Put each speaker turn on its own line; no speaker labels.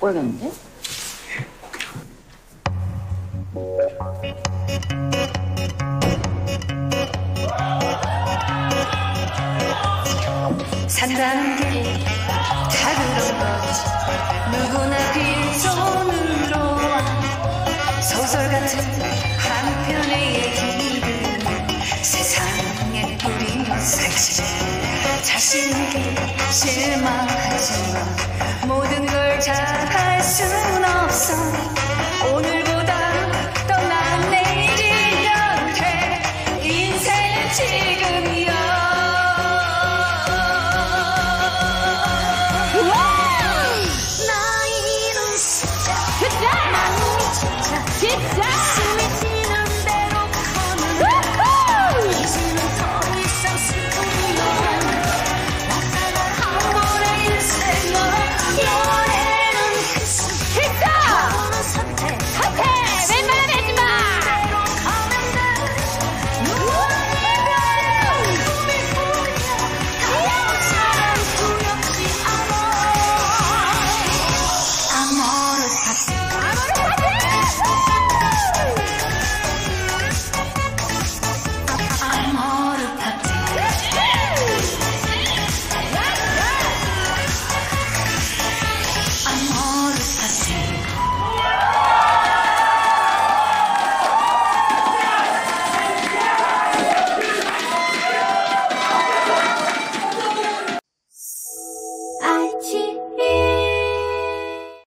모르겠는데?
산다는 게 다 그런 거지. 누구나 빈손으로 와. 소설 같은 한 편의 얘기를 세상에 뿌리며 살지. 자신에게 실망하지만 모든 걸 잘할 순 없어. 오늘